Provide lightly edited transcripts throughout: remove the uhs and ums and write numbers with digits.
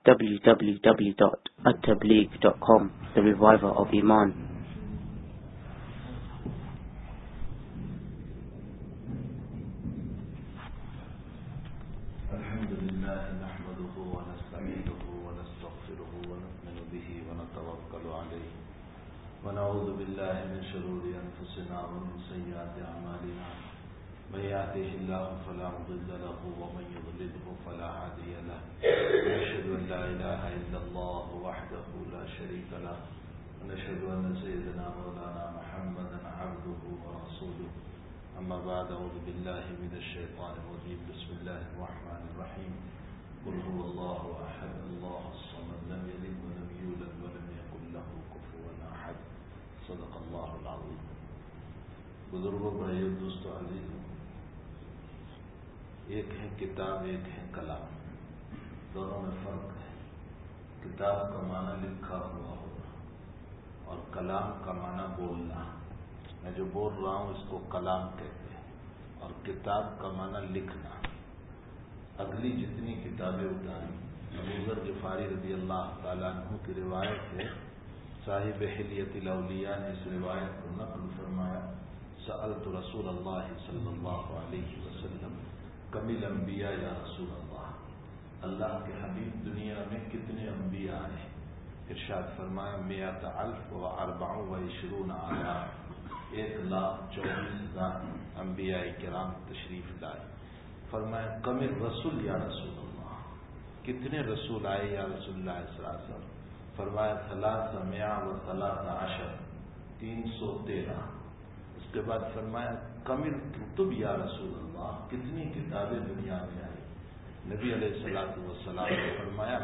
www.attableek.com, the reviver of Iman. ونعوذ بالله من شرور أنفسنا ومن سيئات أعمالنا من يهده الله فلا مضل له ومن يضلله فلا هادي له ونشهد أن لا إله إلا الله وحده لا شريك له ونشهد أن سيدنا مولانا محمدا عبده ورسوله أما بعد أعوذ بالله من الشيطان الرجيم بسم الله الرحمن الرحيم قل هو الله أحد الله الصمد لم يلد ولم يولد ولم يكن له كفوا أحد صدق اللہ العظیم. بزرگوں بھائیوں دوستوں عزیزوں، ایک ہے کتاب ایک ہے کلام، دونوں میں فرق ہے. کتاب کا معنی لکھا ہوا ہونا اور کلام کا معنی بولنا. میں جو بول رہا ہوں اس کو کلام کہتے ہیں اور کتاب کا معنی لکھنا. اگلی جتنی کتابیں اتاری ابو ذر غفاری رضی اللہ تعالیٰ عنہ کی روایت ہے، صاحب حلیت الاولیاء نے اس روایت کو نقل فرمایا، سألت رسول اللہ صلی اللہ علیہ وسلم کم الانبیاء یا رسول اللہ، اللہ کے حبیب دنیا میں کتنے انبیاء ہیں؟ ارشاد فرمایا 124,000، 1,24,000 انبیاء کرام تشریف لائے. فرمایا کم الرسول یا رسول اللہ، کتنے رسول آئے یا رسول اللہ صلی اللہ علیہ وسلم؟ فرمایا 313، 313. اس کے بعد فرمایا کمل کتب یا رسول اللہ، کتنی کتابیں دنیا میں آئی؟ نبی علیہ الصلوۃ والسلام نے فرمایا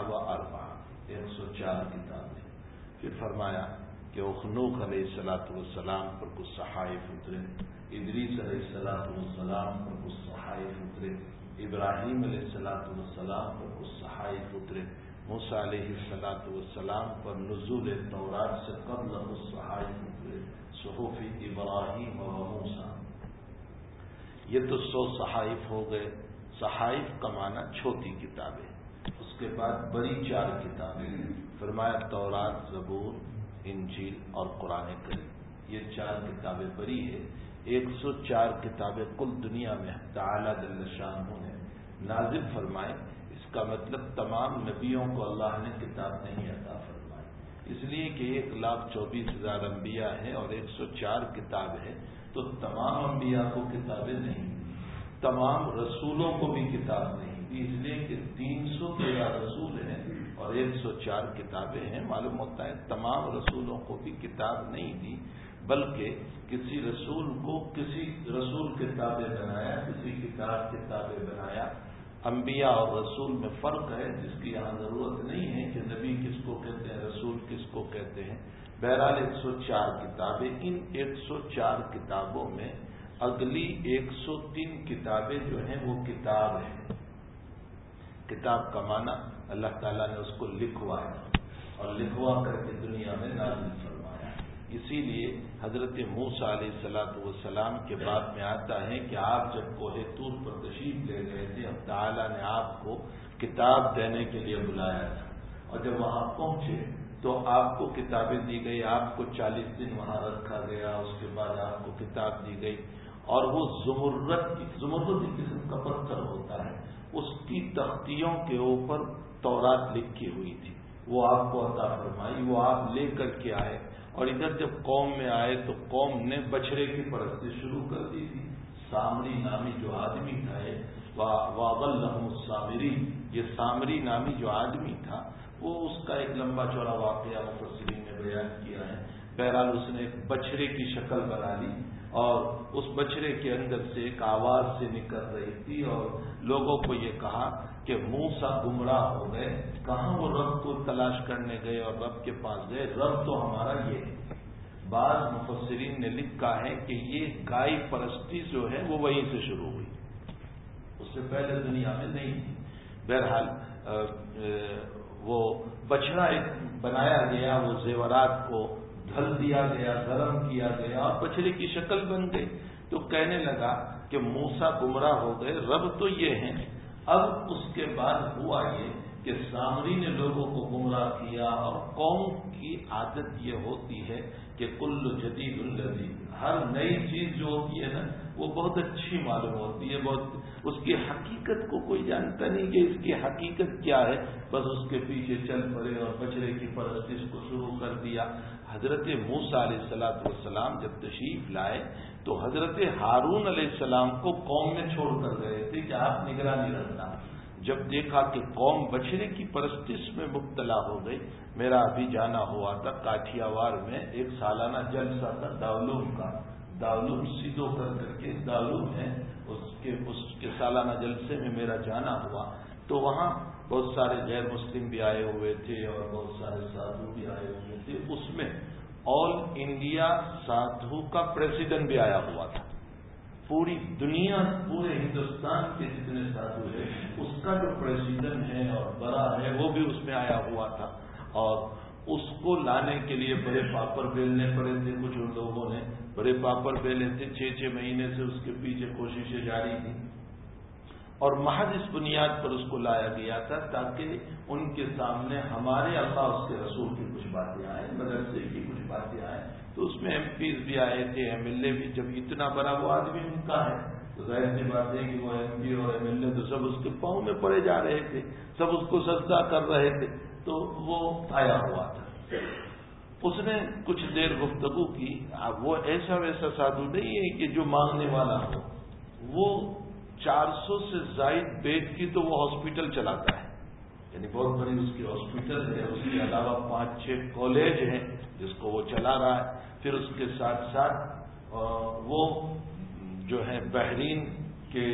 104 کتابیں. پھر فرمایا کہ اخنوق علیہ الصلوۃ والسلام پر کچھ صحائف اترے، ادریس علیہ الصلوۃ والسلام پر کچھ صحائف اترے، ابراہیم علیہ الصلوۃ والسلام پر کچھ صحائف اترے، موسیٰ علیہ الصلوۃ والسلام پر نزول تورات سے قبل الصحائف اترے، صحف ابراہیم و موسیٰ. یہ تو 100 صحائف ہو گئے. صحائف کا معنی چھوٹی کتابیں. اس کے بعد بڑی 4 کتابیں، فرمایا تورات، زبور، انجیل اور قرآن کریم. یہ 4 کتابیں بڑی ہے. 104 کتابیں کل دنیا میں تعالیٰ جل شانہ نے نازل فرمائے. اس کا مطلب تمام نبیوں کو اللہ نے کتاب نہیں عطا فرمائی، اس لیے کہ 1,24,000 انبیاء ہیں اور 104 کتاب ہے تو تمام انبیاء کو کتابیں نہیں، تمام رسولوں کو بھی کتاب نہیں دی، اس لیے کہ 313 رسول ہیں اور 104 کتابیں ہیں. معلوم ہوتا ہے تمام رسولوں کو بھی کتاب نہیں دی، بلکہ کسی رسول کو کسی رسول کتابیں بنایا، کسی کتاب کتابیں بنایا. انبیاء اور رسول میں فرق ہے جس کی یہاں ضرورت نہیں ہے کہ نبی کس کو کہتے ہیں، رسول کس کو کہتے ہیں. بہرحال 104 کتابیں. ان 104 کتابوں میں اگلی 103 کتابیں جو ہیں وہ کتاب ہیں. کتاب کا معنی اللہ تعالیٰ نے اس کو لکھوایا اور لکھوا کر کے دنیا میں نازل فرمایا. اسی لیے حضرت موسیٰ علیہ السلام کے بعد میں آتا ہے کہ آپ جب کوہ طور پر تشریف لے گئے تھے، اب تعالیٰ نے آپ کو کتاب دینے کے لیے بلایا تھا، اور جب وہاں پہنچے تو آپ کو کتابیں دی گئی. آپ کو 40 دن وہاں رکھا گیا، اس کے بعد آپ کو کتاب دی گئی اور وہ زمردی قسم کا پتھر ہوتا ہے، اس کی تختیوں کے اوپر تورات لکھی ہوئی تھی، وہ آپ کو عطا فرمائی، وہ آپ لے کر کے آئے. اور ادھر جب قوم میں آئے تو قوم نے بچھڑے کی پرستی شروع کر دی تھی. سامری نامی جو آدمی تھا، وَأَضَلَّهُمُ السَّامِرِينَ، یہ سامری نامی جو آدمی تھا وہ اس کا ایک لمبا چوڑا واقعہ مفسرین نے بیان کیا ہے. بہرحال اس نے ایک بچھڑے کی شکل بنا لی اور اس بچھڑے کے اندر سے ایک آواز سے نکل رہی تھی اور لوگوں کو یہ کہا کہ موسیٰ گمراہ ہو گئے، کہاں وہ رب کو تلاش کرنے گئے اور رب کے پاس گئے، رب تو ہمارا یہ ہے. بعض مفسرین نے لکھا ہے کہ یہ گائے پرستی جو ہے وہ وہیں سے شروع ہوئی، اس سے پہلے دنیا میں نہیں تھی. بہرحال وہ بچڑا ایک بنایا گیا، وہ زیورات کو ڈھل دیا گیا، گرم کیا گیا اور بچڑے کی شکل بن گئی. تو کہنے لگا کہ موسیٰ گمراہ ہو گئے، رب تو یہ ہیں. اب اس کے بعد ہوا یہ کہ سامری نے لوگوں کو گمراہ کیا، اور قوم کی عادت یہ ہوتی ہے کہ کل جدید لذیذ، ہر نئی چیز جو ہوتی ہے نا وہ بہت اچھی معلوم ہوتی ہے، بہت اس کی حقیقت کو کوئی جانتا نہیں کہ اس کی حقیقت کیا ہے، بس اس کے پیچھے چل پڑے اور بچڑے کی پرستش کو شروع کر دیا۔ حضرت موسیٰ علیہ السلام جب تشریف لائے تو حضرت ہارون علیہ السلام کو قوم میں چھوڑ کر گئے تھے کہ آپ نگرانی رکھنا۔ جب دیکھا کہ قوم بچڑے کی پرستش میں مبتلا ہو گئی، میرا ابھی جانا ہوا تھا کاٹھیا وار میں ایک سالانہ جلسہ تھا دارالعلوم کا، دارالعلوم سیدھو کر کے دارالعلوم ہے، اس کے سالانہ جلسے میں میرا جانا ہوا، تو وہاں بہت سارے غیر مسلم بھی آئے ہوئے تھے اور بہت سارے سادھو بھی آئے ہوئے تھے۔ اس میں آل انڈیا سادھو کا پریزیڈنٹ بھی آیا ہوا تھا، پوری دنیا پورے ہندوستان کے جتنے سادھو ہیں اس کا جو پریزیڈنٹ ہے اور بڑا ہے وہ بھی اس میں آیا ہوا تھا، اور اس کو لانے کے لیے بڑے پاپڑ بیلنے پڑے تھے، کچھ لوگوں نے بڑے پاپڑ بیلے تھے، 6 مہینے سے اس کے پیچھے کوششیں جاری تھیں، اور محض اس بنیاد پر اس کو لایا گیا تھا تاکہ ان کے سامنے ہمارے اللہ اس کے رسول کی کچھ باتیں آئیں، مدرسے کی کچھ باتیں آئیں۔ تو اس میں ایم پیز بھی آئے تھے، ایم ایل اے بھی، جب اتنا بڑا وہ آدمی ان کا ہے تو ظاہر سی بات ہے کہ وہ ایم پی اور ایم ایل اے تو سب اس کے پاؤں میں پڑے جا رہے تھے، سب اس کو سجدہ کر رہے تھے، تو وہ آیا ہوا تھا۔ اس نے کچھ دیر گفتگو کی۔ وہ ایسا ویسا سادھو نہیں ہے کہ جو مانگنے والا ہو، وہ 400 سے زائد بیڈ کی تو وہ ہاسپٹل چلاتا ہے، یعنی بہت بڑی اس کی ہاسپٹل ہے، اس کے علاوہ 5-6 کالج ہیں جس کو وہ چلا رہا ہے۔ پھر اس کے ساتھ ساتھ وہ جو ہے بحرین کے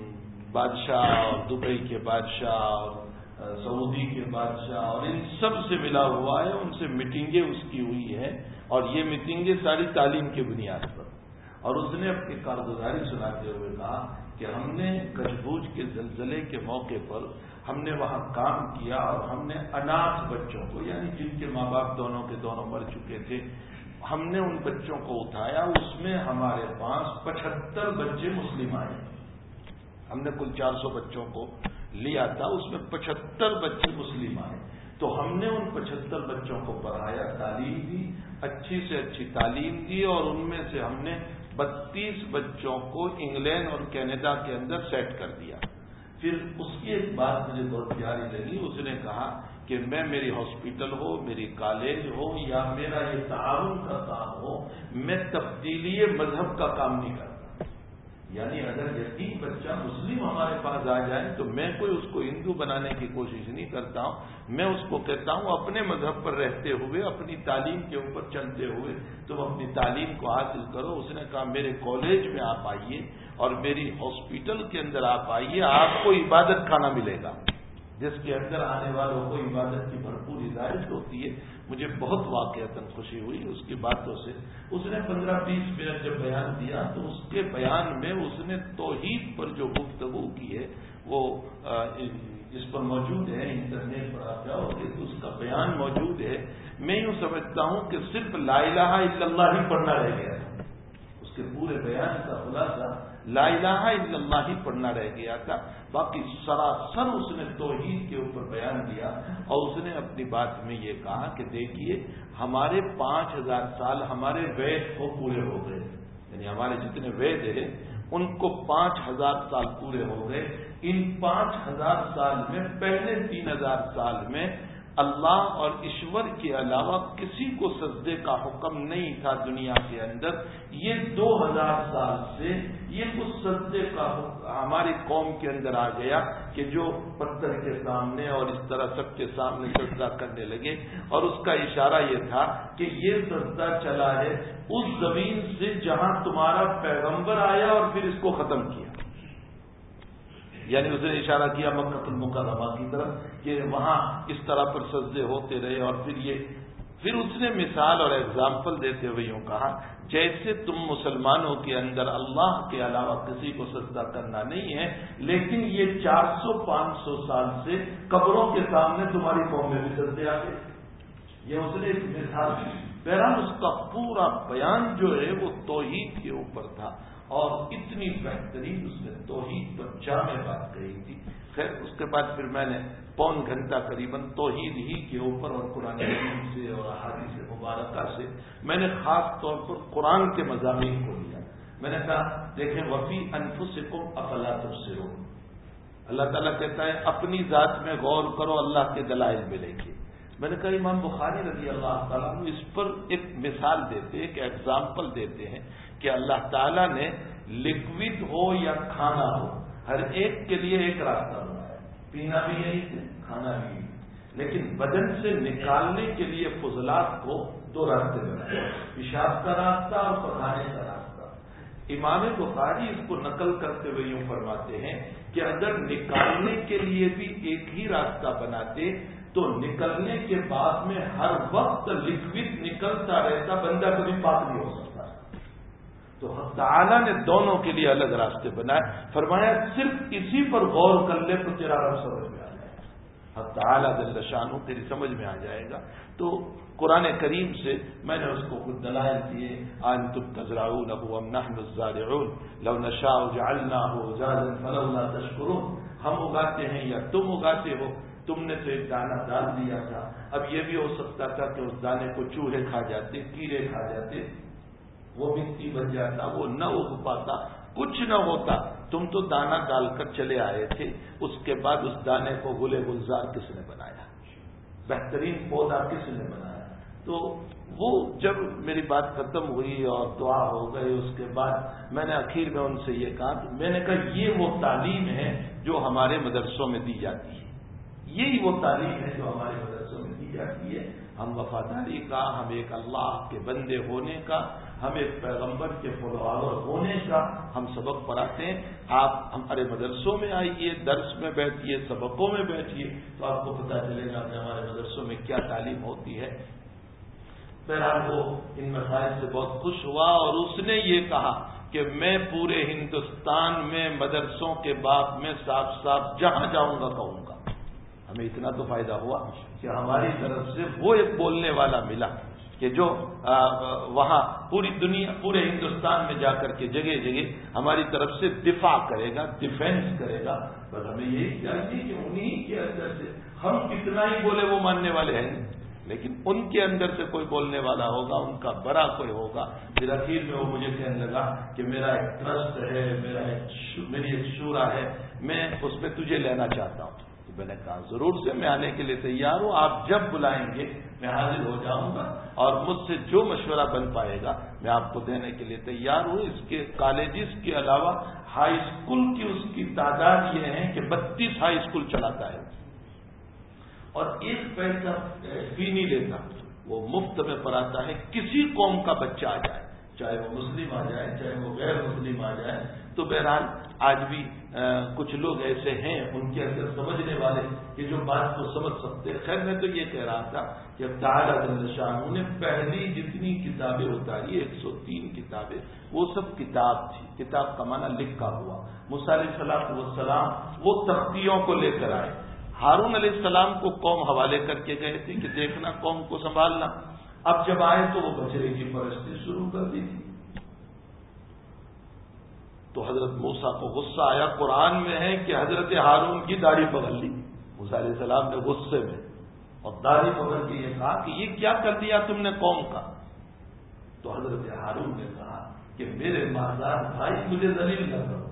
بادشاہ اور دبئی کے بادشاہ اور سعودی کے بادشاہ اور ان سب سے ملا ہوا ہے، ان سے میٹنگیں اس کی ہوئی ہیں، اور یہ میٹنگیں ساری تعلیم کی بنیاد پر۔ اور اس نے اپنی کارگزاری سناتے ہوئے کہا کہ ہم نے کچھ کے زلزلے کے موقع پر ہم نے وہاں کام کیا، اور ہم نے اناتھ بچوں کو، یعنی جن کے ماں باپ دونوں کے دونوں مر چکے تھے، ہم نے ان بچوں کو اٹھایا، اس میں ہمارے پاس 75 بچے مسلم آئے۔ ہم نے کل 400 بچوں کو لیا تھا، اس میں 75 بچے مسلم آئے، تو ہم نے ان 75 بچوں کو پڑھایا، تعلیم دی، اچھی سے اچھی تعلیم دی، اور ان میں سے ہم نے 32 بچوں کو انگلینڈ اور کینیڈا کے اندر سیٹ کر دیا۔ پھر اس کی ایک بات مجھے بہت پیاری لگی، اس نے کہا کہ میں میری ہاسپٹل ہو، میری کالج ہو، یا میرا یہ تعاون کا کام ہو، میں تبدیلی مذہب کا کام نہیں کرتا، یعنی اگر یتیم بچہ مسلم ہمارے پاس آ جائے تو میں کوئی اس کو ہندو بنانے کی کوشش نہیں کرتا ہوں، میں اس کو کہتا ہوں اپنے مذہب پر رہتے ہوئے، اپنی تعلیم کے اوپر چلتے ہوئے تم اپنی تعلیم کو حاصل کرو۔ اس نے کہا میرے کالج میں آپ آئیے اور میری ہاسپٹل کے اندر آپ آئیے، آپ کو عبادت خانہ ملے گا جس کے اندر آنے والوں کو عبادت کی بھرپور ہدایت ہوتی ہے۔ مجھے بہت واقعتاً خوشی ہوئی اس کی باتوں سے۔ اس نے 15-20 منٹ جب بیان دیا تو اس کے بیان میں اس نے توحید پر جو گفتگو کی ہے وہ اس پر موجود ہے، انٹرنیٹ پر آپ جاؤ گے تو اس کا بیان موجود ہے۔ میں یوں سمجھتا ہوں کہ صرف لا الہ الا اللہ ہی پڑھنا رہ گیا تھا، اس کے پورے بیان کا خلاصہ لا الہ الا اللہ ہی پڑھنا رہ گیا تھا، باقی سراسر اس نے توحید کے اوپر بیان دیا۔ اور اس نے اپنی بات میں یہ کہا کہ دیکھیے ہمارے 5000 سال ہمارے وید کو پورے ہو گئے، یعنی ہمارے جتنے وید ہیں ان کو 5000 سال پورے ہو گئے۔ ان 5000 سال میں پہلے 3000 سال میں اللہ اور ایشور کے علاوہ کسی کو سجدے کا حکم نہیں تھا دنیا کے اندر۔ یہ 2000 سال سے یہ کچھ سجدے کا ہماری قوم کے اندر آ گیا کہ جو پتھر کے سامنے اور اس طرح سب کے سامنے سجدہ کرنے لگے، اور اس کا اشارہ یہ تھا کہ یہ سجدہ چلا ہے اس زمین سے جہاں تمہارا پیغمبر آیا اور پھر اس کو ختم کیا، یعنی اس نے اشارہ کیا مکہ المکرمہ کی طرف کہ وہاں اس طرح پر سجدے ہوتے رہے۔ اور پھر اس نے مثال اور ایگزامپل دیتے ہوئے یوں کہا جیسے تم مسلمانوں کے اندر اللہ کے علاوہ کسی کو سجدہ کرنا نہیں ہے، لیکن یہ 400-500 سال سے قبروں کے سامنے تمہاری قوم میں بھی سجدے آ گئے۔ یہ اس نے ایک مثال دی۔ بہرحال اس کا پورا بیان جو ہے وہ توحید کے اوپر تھا، اور اتنی بہترین اس نے توحید پر جامع بات کہی تھی. خیر اس کے بعد پھر میں نے پون گھنٹہ قریباً توحید ہی کے اوپر اور قرآن کریم سے اور احادیث مبارکہ سے میں نے خاص طور پر قرآن کے مضامین کو لیا. میں نے کہا دیکھیں وفی انفسکم افلا تبصرون، اللہ تعالیٰ کہتا ہے اپنی ذات میں غور کرو، اللہ کے دلائل ملیں گے. میں نے کہا امام بخاری رضی اللہ تعالیٰ عنہ اس پر ایک مثال دیتے ہیں، ایک ایگزامپل دیتے ہیں کہ اللہ تعالیٰ نے لکوڈ ہو یا کھانا ہو ہر ایک کے لیے ایک راستہ بنایا. پینا بھی یہی ہے، کھانا بھی یہی، لیکن بدن سے نکالنے کے لیے فضلات کو دو راستے بنائے، پیشاب کا راستہ اور پکانے کا راستہ. امام بخاری اس کو نقل کرتے ہوئے یوں فرماتے ہیں کہ اگر نکالنے کے لیے بھی ایک ہی راستہ بناتے تو نکلنے کے بعد میں ہر وقت لکوڈ نکلتا رہتا، بندہ کبھی پاک نہیں ہو سکتا. تو حق تعالیٰ نے دونوں کے لیے الگ راستے بنائے. فرمایا صرف اسی پر غور کر لے تو تیرا رب سمجھ میں آ جائے گا، حق تعالیٰ جل شانہ تیری سمجھ میں آ جائے گا. تو قرآن کریم سے میں نے اس کو خود دلائل دیے. انتم تزرعونه ام نحن الزارعون لو نشاء جعلناه جادا فلولا تشكرون، ہم اگاتے ہیں یا تم اگاتے ہو، تم نے تو ایک دانہ ڈال دیا تھا، اب یہ بھی ہو سکتا تھا کہ اس دانے کو چوہے کھا جاتے، کیڑے کھا جاتے، وہ مٹی بن جاتا، وہ نہ اگ پاتا، کچھ نہ ہوتا. تم تو دانہ ڈال کر چلے آئے تھے، اس کے بعد اس دانے کو گلے گلزار کس نے بنایا، بہترین پودا کس نے بنایا. تو وہ جب میری بات ختم ہوئی اور دعا ہو گئی، اس کے بعد میں نے اخیر میں ان سے یہ کہا، میں نے کہا یہ وہ تعلیم ہے جو ہمارے مدرسوں میں دی جاتی ہے، یہی وہ تعلیم ہے جو ہمارے مدرسوں میں دی جاتی ہے. ہم وفاداری کا، ہم ایک اللہ کے بندے ہونے کا، ہم ایک پیغمبر کے فالوور ہونے کا ہم سبق پڑھاتے ہیں. آپ ہمارے مدرسوں میں آئیے، درس میں بیٹھیے، سبقوں میں بیٹھیے تو آپ کو پتہ چلے گا کہ ہمارے مدرسوں میں کیا تعلیم ہوتی ہے. بہرحال وہ ان مسائل سے بہت خوش ہوا اور اس نے یہ کہا کہ میں پورے ہندوستان میں مدرسوں کے باب میں صاف صاف جہاں جاؤں گا کہوں گا. ہمیں اتنا تو فائدہ ہوا کہ ہماری طرف سے وہ ایک بولنے والا ملا کہ جو وہاں پوری دنیا، پورے ہندوستان میں جا کر کے جگہ جگہ ہماری طرف سے دفاع کرے گا، ڈیفینس کرے گا. بس ہمیں یہی چاہیے کہ انہیں کے اندر سے ہم کتنا ہی بولے وہ ماننے والے ہیں، لیکن ان کے اندر سے کوئی بولنے والا ہوگا، ان کا بڑا کوئی ہوگا. پھر اخیر میں وہ مجھے کہنے لگا کہ میرا ایک ٹرسٹ ہے، میری ایک شورا ہے، میں اس میں تجھے لینا چاہتا ہوں. تو میں نے کہا ضرور سے میں آنے کے لیے تیار ہوں، آپ جب بلائیں گے میں حاضر ہو جاؤں گا اور مجھ سے جو مشورہ بن پائے گا میں آپ کو دینے کے لیے تیار ہوں. اس کے کالجز کے علاوہ ہائی اسکول کی اس کی تعداد یہ ہے کہ 32 ہائی اسکول چلاتا ہے اور 1 پیسہ فی نہیں لیتا، وہ مفت میں پڑھاتا ہے. کسی قوم کا بچہ آ جائے، چاہے وہ مسلم آ جائے چاہے وہ غیر مسلم آ جائے. تو بہرحال آج بھی کچھ لوگ ایسے ہیں ان کے اندر سمجھنے والے کہ جو بات کو سمجھ سکتے. خیر میں تو یہ کہہ رہا تھا کہ تعالیٰ جل شانہ نے پہلی جتنی کتابیں اتاری 103 کتابیں، وہ سب کتاب تھی. کتاب کا معنی لکھا ہوا. موسیٰ علیہ السلام وہ تختیوں کو لے کر آئے. ہارون علیہ السلام کو قوم حوالے کر کے گئے تھے کہ دیکھنا قوم کو سنبھالنا. اب جب آئے تو وہ بچڑے کی پرستی شروع کر دی تھی. تو حضرت موسیٰ کو غصہ آیا. قرآن میں ہے کہ حضرت ہارون کی داڑھی پکڑ لی موسیٰ علیہ السلام نے غصے میں، اور داڑھی پکڑ کے یہ کہا کہ یہ کیا کر دیا تم نے قوم کا. تو حضرت ہارون نے کہا کہ میرے ماں بھائی مجھے ذلیل نہ کرو.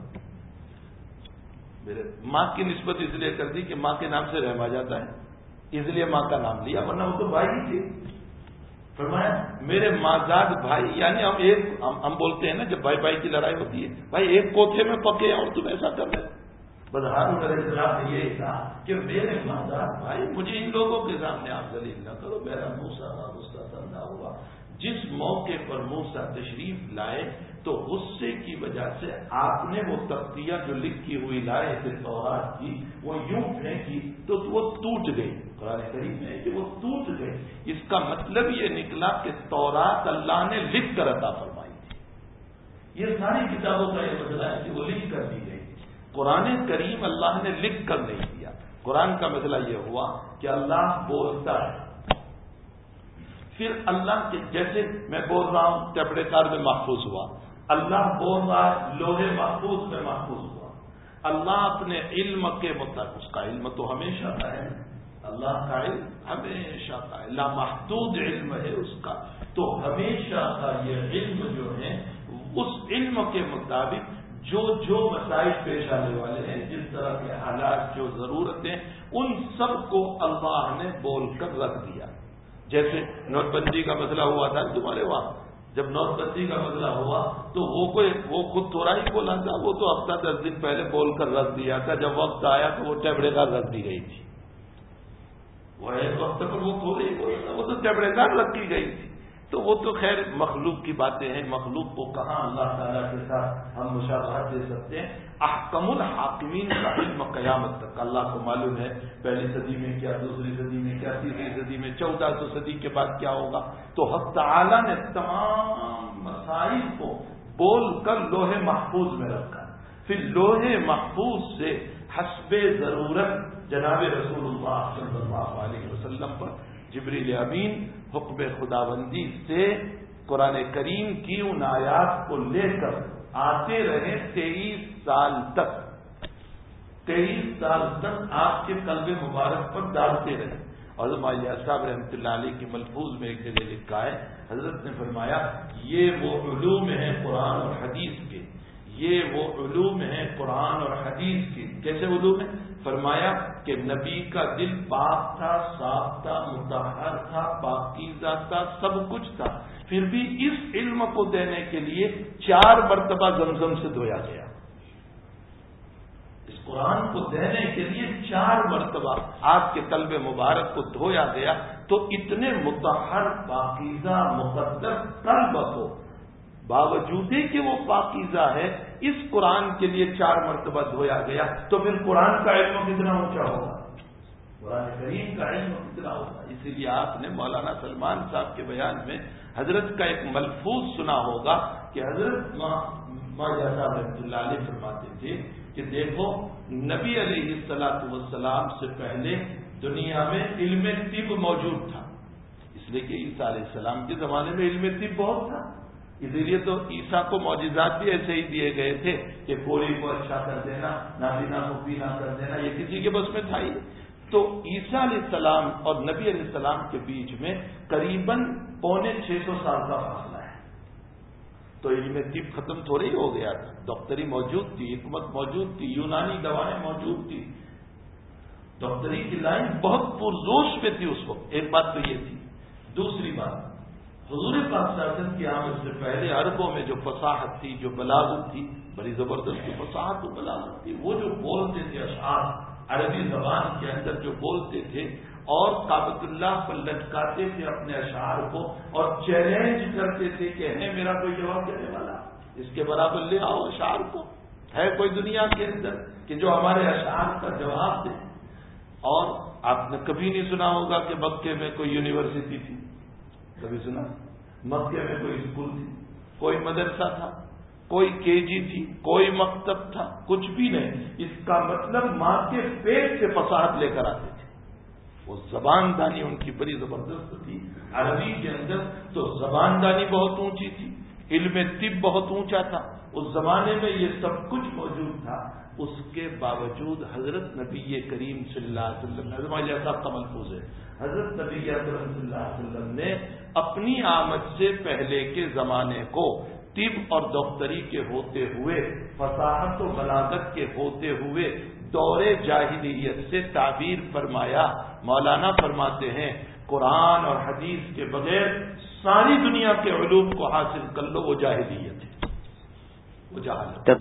میرے ماں کی نسبت اس لیے کر دی کہ ماں کے نام سے رحم آ جاتا ہے، اس لیے ماں کا نام لیا، ورنہ وہ تو بھائی ہی تھے. فرمایا میرے مازاد بھائی، یعنی ہم بولتے ہیں نا جب بھائی بھائی کی لڑائی ہوتی ہے، بھائی ایک کوٹھے میں پکے اور تم ایسا کر رہے. بس ہارون علیہ السلام نے یہ کہا کہ میرے مازاد بھائی مجھے ان لوگوں کے سامنے آپ ذلیل نہ کرو. میرا موسیٰ غصہ ٹھنڈا ہوا. جس موقع پر موسیٰ تشریف لائے تو غصے کی وجہ سے آپ نے وہ تختیاں جو لکھی ہوئی لائے تھے تورات کی، وہ یوں پھینکی تو وہ ٹوٹ گئی. قرآن کریم میں کہ وہ ٹوٹ گئے. اس کا مطلب یہ نکلا کہ تورات اللہ نے لکھ کر عطا فرمائی تھی. یہ ساری کتابوں کا یہ مسئلہ ہے کہ وہ لکھ کر دی گئی. قرآن کریم اللہ نے لکھ کر نہیں دیا. قرآن کا مسئلہ یہ ہوا کہ اللہ بولتا ہے. پھر اللہ کے جیسے میں بول رہا ہوں ٹیپ ریکارڈ میں محفوظ ہوا، اللہ بول رہا ہے لوح محفوظ میں محفوظ ہوا. اللہ اپنے علم کے مطابق، اس کا علم تو ہمیشہ کا ہے، اللہ کا علم ہمیشہ کا ہے، لامحدود علم ہے اس کا، تو ہمیشہ کا یہ علم جو ہے اس علم کے مطابق جو مسائل پیش آنے والے ہیں، جس طرح کے حالات، جو ضرورتیں، ان سب کو اللہ نے بول کر رکھ دیا. جیسے نوٹ بندی کا مسئلہ ہوا تھا تمہارے وہاں، جب نوٹ بندی کا مسئلہ ہوا تو وہ خود تھوڑا ہی بولا تھا، وہ تو ہفتہ 10 دن پہلے بول کر رکھ دیا تھا. جب وقت آیا تو وہ ٹیبڑے دار رکھ دی گئی تھی. وہ ایک وقت پر وہ تھوڑے ہی بولا تھا، وہ تو ٹیبڑے دار رکھی گئی تھی. تو وہ تو خیر مخلوق کی باتیں ہیں، مخلوق کو کہاں اللہ تعالیٰ کے ساتھ ہم مشابہت دے سکتے ہیں. احکم الحاکمین کا علم قیامت تک اللہ کو معلوم ہے، پہلی صدی میں کیا، دوسری صدی میں کیا، تیسری صدی میں، 1400 صدی کے بعد کیا ہوگا. تو حق تعالیٰ نے تمام مسائل کو بول کر لوح محفوظ میں رکھا. پھر لوح محفوظ سے حسب ضرورت جناب رسول اللہ صلی اللہ علیہ وسلم پر جبریل امین حکم خداوندی سے قرآن کریم کی ان آیات کو لے کر آتے رہے 23 سال تک. 23 سال تک آپ کے قلب مبارک پر ڈالتے رہے. اور مولوی صاحب رحمۃ اللہ علیہ کی ملفوظ میں ایک جگہ لکھا ہے، حضرت نے فرمایا یہ وہ علوم ہیں قرآن اور حدیث کے، یہ وہ علوم ہیں قرآن اور حدیث کے. کیسے علوم ہیں؟ فرمایا کہ نبی کا دل پاک تھا، صاف تھا، مطہر تھا، پاکیزہ تھا، سب کچھ تھا، پھر بھی اس علم کو دینے کے لیے 4 مرتبہ زمزم سے دھویا گیا. اس قرآن کو دینے کے لیے 4 مرتبہ آپ کے قلب مبارک کو دھویا گیا. تو اتنے مطہر، پاکیزہ، مقدس قلب کو باوجود کہ وہ پاکیزہ ہے، اس قرآن کے لیے 4 مرتبہ دھویا گیا. تو پھر قرآن کا علم کتنا اونچا ہوگا، قرآن کریم کا علم کتنا ہوگا. اسی لیے آپ نے مولانا سلمان صاحب کے بیان میں حضرت کا ایک ملفوظ سنا ہوگا کہ حضرت مولوی صاحب رحمۃ اللہ علیہ فرماتے تھے کہ دیکھو نبی علیہ الصلوۃ والسلام سے پہلے دنیا میں علم طب موجود تھا، اس لیے کہ عیسیٰ علیہ السلام کے زمانے میں علم طب بہت تھا. اسی لیے تو عیسیٰ کو معجزات بھی ایسے ہی دیے گئے تھے کہ کوڑی کو اچھا کر دینا، نابینا کو بینا کر دینا، یہ کسی کے بس میں تھا ہی. تو عیسیٰ علیہ السلام اور نبی علیہ السلام کے بیچ میں قریباً 650 سال کا فاصلہ ہے. تو علم طب ختم تھوڑی ہو گیا تھا، ڈاکٹری موجود تھی، حکمت موجود تھی، یونانی دوائیں موجود تھی، ڈاکٹری کی لائن بہت پرجوش میں تھی اس وقت. ایک بات تو یہ تھی. دوسری بات، حضور پاک صلی اللہ علیہ وسلم کی آمد سے پہلے عربوں میں جو فصاحت تھی، جو بلاغت تھی، بڑی زبردست فصاحت و بلاغت تھی. وہ جو بولتے تھے اشعار عربی زبان کے اندر جو بولتے تھے اور کعبۃ اللہ پر لٹکاتے تھے اپنے اشعار کو اور چیلنج کرتے تھے کہ ہے میرا کوئی جواب دینے والا، اس کے برابر لے آؤ اشعار کو، ہے کوئی دنیا کے اندر کہ جو ہمارے اشعار کا جواب دے. اور آپ نے کبھی نہیں سنا ہوگا کہ مکے میں کوئی یونیورسٹی تھی، کبھی سنا؟ مکے میں کوئی اسکول تھی، کوئی مدرسہ تھا، کوئی KG تھی، کوئی مکتب تھا، کچھ بھی نہیں. اس کا مطلب ماں کے پیٹ سے فصاحت لے کر آتے تھے. وہ زبان دانی ان کی بڑی زبردست تھی. عربی کے اندر تو زبان دانی بہت اونچی تھی، علم طب بہت اونچا تھا. اس زمانے میں یہ سب کچھ موجود تھا. اس کے باوجود حضرت نبی کریم صلی اللہ علیہ وسلم ایسا کا ملفوظ ہے، حضرت نبی اکرم صلی اللہ علیہ وسلم نے اپنی آمد سے پہلے کے زمانے کو طب اور ڈاکٹری کے ہوتے ہوئے، فصاحت و بلاغت کے ہوتے ہوئے دور جاہلیت سے تعبیر فرمایا. مولانا فرماتے ہیں قرآن اور حدیث کے بغیر ساری دنیا کے علوم کو حاصل کر لو، وہ جاہلیت ہے، وہ جہالت.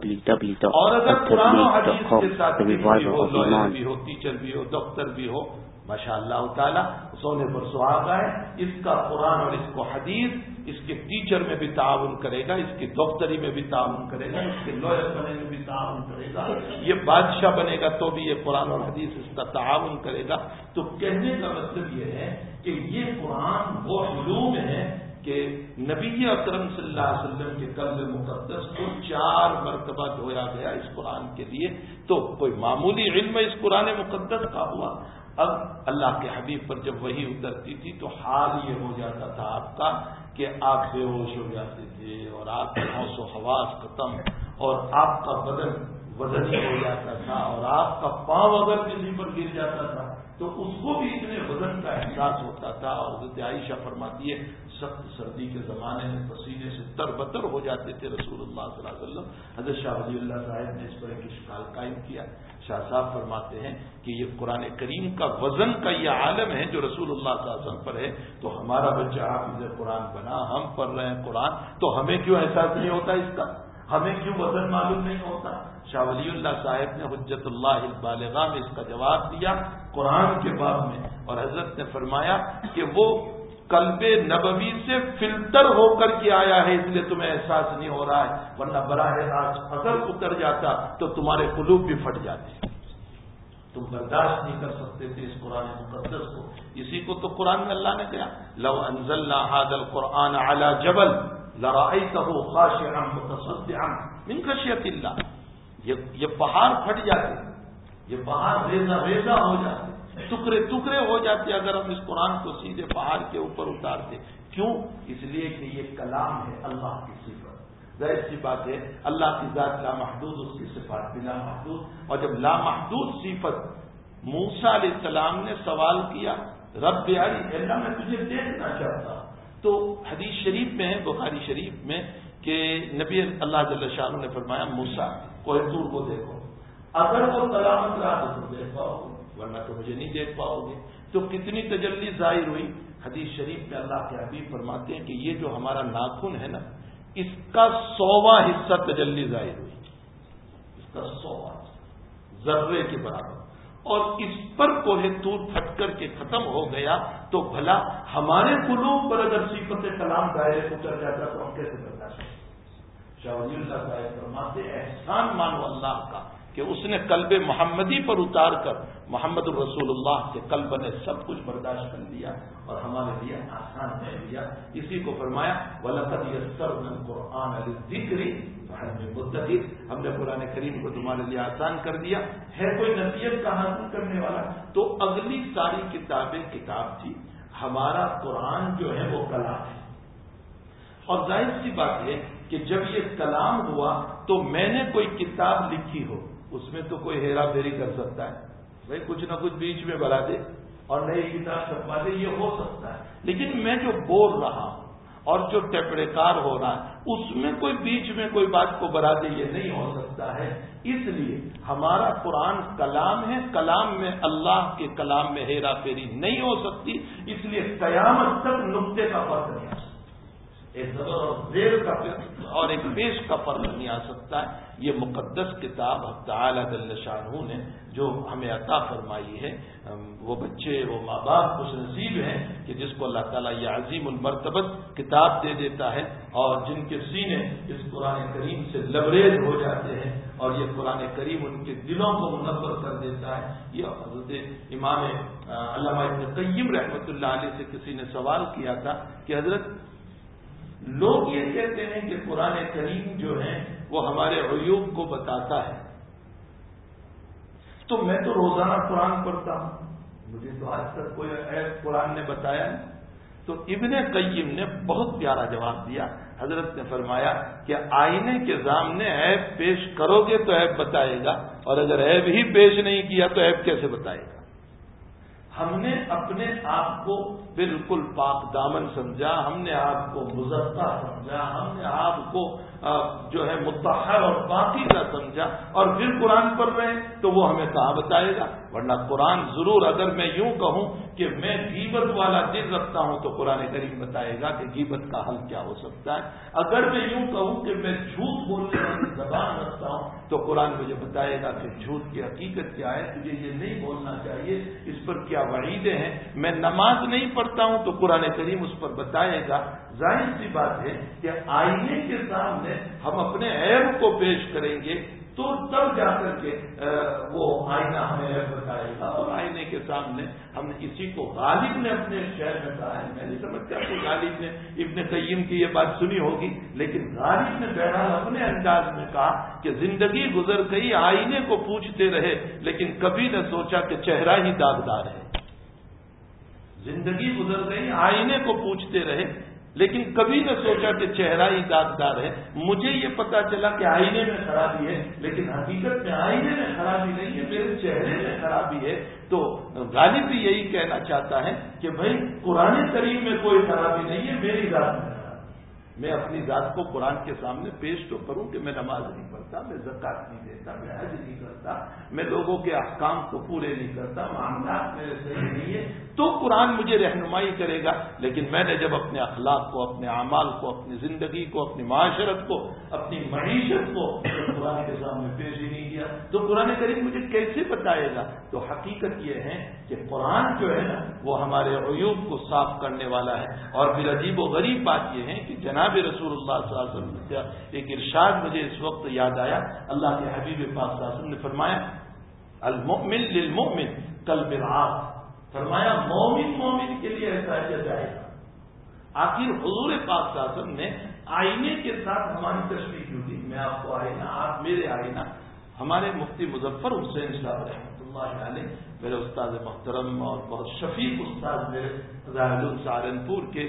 اور اگر قرآن و حدیث کے ساتھ بھی ہو، لائر بھی ہو، ٹیچر بھی ہو، ڈاکٹر بھی ہو، ماشاء اللہ تعالیٰ سونے پر سہاگا ہے. اس کا قرآن اور اس کو حدیث اس کے ٹیچر میں بھی تعاون کرے گا، اس کی ڈاکٹری میں بھی تعاون کرے گا، اس کے لائر بننے میں بھی تعاون کرے گا، یہ بادشاہ بنے گا تو بھی یہ قرآن اور حدیث اس کا تعاون کرے گا. تو کہنے کا مطلب یہ ہے کہ یہ قرآن وہ علوم ہے کہ نبی اکرم صلی اللہ علیہ وسلم کے قلب مقدس کو 4 مرتبہ دھویا گیا اس قرآن کے لیے. تو کوئی معمولی علم اس قرآن مقدس کا ہوا. اب اللہ کے حبیب پر جب وحی اترتی تھی تو حال یہ ہو جاتا تھا آپ کا کہ آپ بے ہوش ہو جاتے تھے اور آپ کے ہوش و حواس ختم اور آپ کا بدن وزنی ہو جاتا تھا اور آپ کا پاؤں اگر کسی پر گر جاتا تھا تو اس کو بھی اتنے وزن کا احساس ہوتا تھا. اور حضرت عائشہ فرماتی ہے سخت سردی کے زمانے میں پسینے سے تربتر ہو جاتے تھے رسول اللہ صلی اللہ علیہ وسلم. حضرت شاہ ولی اللہ صاحب نے اس پر ایک اشکال قائم کیا. شاہ صاحب فرماتے ہیں کہ یہ قرآن کریم کا وزن کا یہ عالم ہے جو رسول اللہ صلی اللہ علیہ وسلم پر ہے, تو ہمارا بچہ حافظ قرآن بنا, ہم پڑھ رہے ہیں قرآن, تو ہمیں کیوں احساس نہیں ہوتا اس کا, ہمیں کیوں وزن معلوم نہیں ہوتا. شاہ ولی اللہ صاحب نے حجت اللہ البالغہ میں اس کا جواب دیا قرآن کے باب میں, اور حضرت نے فرمایا کہ وہ قلب نبوی سے فلٹر ہو کر کے آیا ہے, اس لیے تمہیں احساس نہیں ہو رہا ہے, ورنہ براہ راست اگر اتر جاتا تو تمہارے قلوب بھی پھٹ جاتے, تم برداشت نہیں کر سکتے تھے اس قرآن مقدس کو. اسی کو تو قرآن میں اللہ نے کہا لو انزلنا هذا القرآن على جبل لرأيته خاشعا متصدعا من خشیۃ اللہ. یہ پہاڑ پھٹ جاتے, یہ پہاڑ ریزہ ریزہ ہو جاتے, ٹکڑے ٹکڑے ہو جاتے اگر ہم اس قرآن کو سیدھے پہاڑ کے اوپر اتارتے. کیوں؟ اس لیے کہ یہ کلام ہے اللہ کی صفت. ظاہر سی بات ہے اللہ کی ذات لامحدود, اس کی صفات بھی لامحدود, اور جب لامحدود صفت موسیٰ علیہ السلام نے سوال کیا رب اری اللہ میں تجھے دیکھنا چاہتا, تو حدیث شریف میں ہے بخاری شریف میں کہ نبی اللہ جل شانہ نے فرمایا موسیٰ کوہ طور کو دیکھو, اگر وہ سلامت رہا تو تم دیکھ پاؤ گے, ورنہ تو مجھے نہیں دیکھ پاؤ گے. تو کتنی تجلی ظاہر ہوئی. حدیث شریف میں اللہ کے حبیب فرماتے ہیں کہ یہ جو ہمارا ناخن ہے نا, اس کا 100واں حصہ تجلی ظاہر ہوئی, اس کا 100واں ذرے کے برابر, اور اس پر کوہ طور پھٹ کر کے ختم ہو گیا. تو بھلا ہمارے قلوب پر اگر صفت کلام دائرے اتر جاتا تو ہم کیسے برداشت کریں. شاہ ولی اللہ صاحب فرماتے احسان مانو اللہ کا کہ اس نے قلب محمدی پر اتار کر محمد الرسول اللہ کے قلب نے سب کچھ برداشت کر لیا اور ہمارے لیے آسان کر دیا. اسی کو فرمایا وَلَقَدْ يَسَّرْنَا الْقُرْآنَ لِلذِّكْرِ فَهَلْ مِن مُدَّكِرٍ, ہم نے قرآن کریم کو تمہارے لیے آسان کر دیا, ہے کوئی نصیحت کا حاصل کرنے والا. تو اگلی ساری کتابیں کتاب تھی, ہمارا قرآن جو ہے وہ کلام ہے. اور ظاہر سی بات ہے کہ جب یہ کلام ہوا تو میں نے کوئی کتاب لکھی ہو, اس میں تو کوئی ہیرا پھیری کر سکتا ہے, بھائی کچھ نہ کچھ بیچ میں بنا دے اور نئی کتاب چھپا دے, یہ ہو سکتا ہے. لیکن میں جو بول رہا ہوں اور جو ٹیپ ریکارڈ ہو رہا ہے اس میں کوئی بیچ میں کوئی بات کو بنا دے, یہ نہیں ہو سکتا ہے. اس لیے ہمارا قرآن کلام ہے, کلام میں اللہ کے کلام میں ہیرا پھیری نہیں ہو سکتی. اس لیے قیامت تک نقطے کا فرق نہیں آ سکتا, ایک زبر اور زیر کا اور ایک پیش کا فرق نہیں آ سکتا ہے. یہ مقدس کتاب حق تعالی جل شانہ نے جو ہمیں عطا فرمائی ہے, وہ بچے وہ ماں باپ خوش نصیب ہیں کہ جس کو اللہ تعالیٰ یہ عظیم المرتبت کتاب دے دیتا ہے, اور جن کے سینے اس قرآن کریم سے لبریز ہو جاتے ہیں اور یہ قرآن کریم ان کے دلوں کو منور کر دیتا ہے. یہ حضرت امام علامہ ابن قیم رحمۃ اللہ علیہ سے کسی نے سوال کیا تھا کہ حضرت لوگ یہ کہتے ہیں کہ قرآن کریم جو ہے وہ ہمارے عیوب کو بتاتا ہے, تو میں تو روزانہ قرآن پڑھتا ہوں, مجھے تو آج تک کوئی عیب قرآن نے بتایا نہیں. تو ابن قیم نے بہت پیارا جواب دیا. حضرت نے فرمایا کہ آئینے کے سامنے عیب پیش کرو گے تو عیب بتائے گا, اور اگر عیب ہی پیش نہیں کیا تو عیب کیسے بتائے گا. ہم نے اپنے آپ کو بالکل پاک دامن سمجھا, ہم نے آپ کو مزکہ سمجھا, ہم نے آپ کو جو ہے مطہر اور پاکیزہ سمجھا, اور پھر قرآن پڑھ رہے ہیں تو وہ ہمیں کہاں بتائے گا. ورنہ قرآن ضرور, اگر میں یوں کہوں کہ میں غیبت والا دل رکھتا ہوں تو قرآن کریم بتائے گا کہ غیبت کا حل کیا ہو سکتا ہے. اگر میں یوں کہوں کہ میں جھوٹ بولنے والی زبان رکھتا ہوں تو قرآن مجھے بتائے گا کہ جھوٹ کی حقیقت کیا ہے, تجھے یہ نہیں بولنا چاہیے, اس پر کیا وعیدیں ہیں. میں نماز نہیں پڑھتا ہوں تو قرآن کریم اس پر بتائے گا. ظاہر سی بات ہے کہ آئینے کے سامنے ہم اپنے عیب کو پیش کریں گے تو تب جا کر کے وہ آئینہ ہمیں عیب بتائے گا. اور آئینے کے سامنے ہم نے اسی کو غالب نے اپنے شعر میں کہا ہے, میں نہیں سمجھتا کہ غالب نے ابن قیم کی یہ بات سنی ہوگی, لیکن غالب نے بہرحال اپنے انداز میں کہا کہ زندگی گزر گئی آئینے کو پوچھتے رہے لیکن کبھی نہ سوچا کہ چہرہ ہی داغدار ہے. زندگی گزر گئی آئینے کو پوچھتے رہے، لیکن کبھی نہ سوچا کہ چہرہ ہی داغدار ہے. مجھے یہ پتا چلا کہ آئینے میں خرابی ہے، لیکن حقیقت میں آئینے میں خرابی نہیں ہے، میرے چہرے میں خرابی ہے. تو غالب بھی یہی کہنا چاہتا ہے کہ بھائی قرآن کریم میں کوئی خرابی نہیں ہے، میری ذات میں. میں اپنی ذات کو قرآن کے سامنے پیش تو کروں کہ میں نماز نہیں پڑھتا، میں زکات نہیں دیتا، میں حج نہیں کرتا، میں لوگوں کے احکام کو پورے نہیں کرتا، معاملات میرے صحیح نہیں ہے، تو قرآن مجھے رہنمائی کرے گا. لیکن میں نے جب اپنے اخلاق کو، اپنے اعمال کو، اپنی زندگی کو، اپنی معاشرت کو، اپنی معیشت کو قرآن کے سامنے پیش ہی نہیں کیا تو قرآن کریم مجھے کیسے بتائے گا؟ تو حقیقت یہ ہے کہ قرآن جو ہے نا وہ ہمارے عیوب کو صاف کرنے والا ہے. اور پھر عجیب و غریب بات یہ ہے کہ جناب رسول اللہ صلی اللہ علیہ وسلم کا ایک ارشاد مجھے اس وقت یاد آیا. اللہ کے حبیب پاک صلی اللہ علیہ وسلم نے فرمایا المؤمن للمؤمن کالمرآۃ، فرمایا مومن کے لیے ایسا جائے گا. آخر حضور پاک صلی اللہ علیہ وسلم نے آئینے کے ساتھ ہماری تشریح کیوں دی؟ میں آپ کو آئینہ، آپ میرے آئینہ. ہمارے مفتی مظفر حسین صاحب رحمۃ اللہ علیہ میرے استاد محترم اور بہت شفیق استاد، میرے ظاہر سہارنپور کے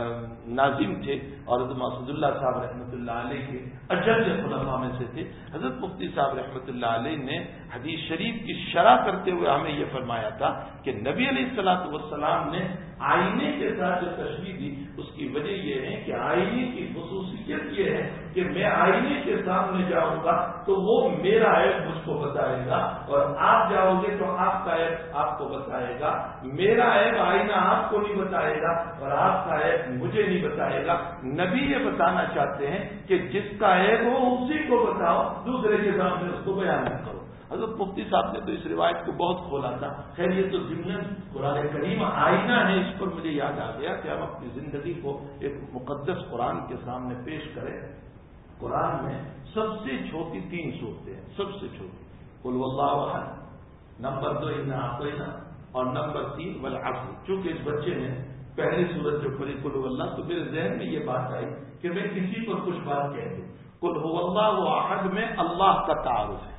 ناظم تھے، اور حضرت محمد اللہ صاحب رحمۃ اللہ علیہ کے اجل خلفاء میں سے تھے. حضرت مفتی صاحب رحمۃ اللہ علیہ نے حدیث شریف کی شرح کرتے ہوئے ہمیں یہ فرمایا تھا کہ نبی علیہ الصلوۃ والسلام نے آئینے کے ساتھ جو تشریح دی اس کی وجہ یہ ہے کہ آئینے کی خصوصیت یہ ہے کہ میں آئینے کے سامنے جاؤں گا تو وہ میرا عیب مجھ کو بتائے گا، اور آپ جاؤ گے تو آپ کا عیب آپ کو بتائے گا. میرا عیب آئینہ آپ کو نہیں بتائے گا اور آپ کا عیب مجھے نہیں بتائے گا. نبی یہ بتانا چاہتے ہیں کہ جس کا عیب ہو اسی کو بتاؤ، دوسرے کے سامنے اس کو بیان نہ کرو. حضرت مفتی صاحب نے تو اس روایت کو بہت کھولا تھا. خیر یہ تو ضمن قرآن کریم آئینہ ہے، اس پر مجھے یاد آ گیا کہ ہم اپنی زندگی کو ایک مقدس قرآن کے سامنے پیش کریں. قرآن میں سب سے چھوٹی 3 صورتیں ہیں، سب سے چھوٹی قل واللہ احد، نمبر 2 انا اعطینا، اور نمبر 3 والعصر. چونکہ اس بچے نے پہلی سورت جو پڑھی قل هو اللہ، تو میرے ذہن میں یہ بات آئی کہ میں کسی پر کچھ بات کہہ دوں. قل هو اللہ احد میں اللہ کا تعارف ہے،